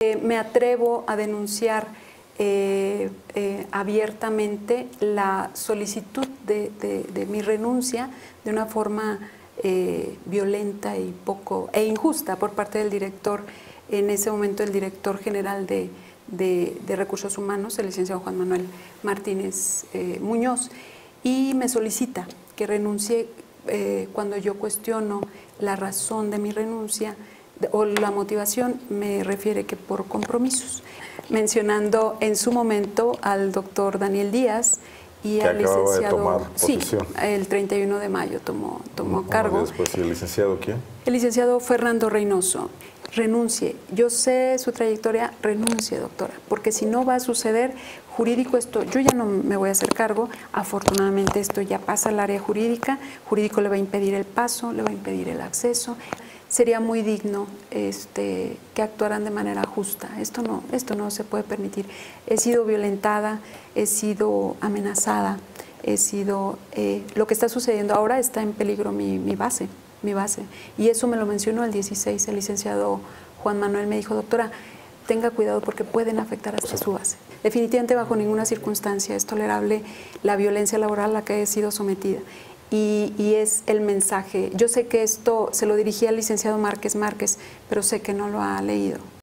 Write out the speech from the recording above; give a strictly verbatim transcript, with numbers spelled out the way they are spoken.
Eh, me atrevo a denunciar eh, eh, abiertamente la solicitud de, de, de mi renuncia de una forma eh, violenta y poco e injusta por parte del director, en ese momento el director general de, de, de Recursos Humanos, el licenciado Juan Manuel Martínez eh, Muñoz, y me solicita que renuncie eh, cuando yo cuestiono la razón de mi renuncia o la motivación, me refiere que por compromisos, mencionando en su momento al doctor Daniel Díaz y que al licenciado, de tomar posición. Sí, el treinta y uno de mayo tomó, tomó un, cargo. Después, ¿y el licenciado quién? El licenciado Fernando Reynoso. Renuncie, yo sé su trayectoria, renuncie, doctora, porque si no va a suceder jurídico esto, yo ya no me voy a hacer cargo, afortunadamente esto ya pasa al área jurídica, jurídico le va a impedir el paso, le va a impedir el acceso. Sería muy digno este, que actuaran de manera justa. Esto no, esto no se puede permitir. He sido violentada, he sido amenazada, he sido... Eh, lo que está sucediendo ahora está en peligro mi, mi base, mi base. Y eso me lo mencionó el dieciséis, el licenciado Juan Manuel me dijo, doctora, tenga cuidado porque pueden afectar hasta su base. Definitivamente bajo ninguna circunstancia es tolerable la violencia laboral a la que he sido sometida. Y, y es el mensaje. Yo sé que esto se lo dirigí al licenciado Márquez Márquez, pero sé que no lo ha leído.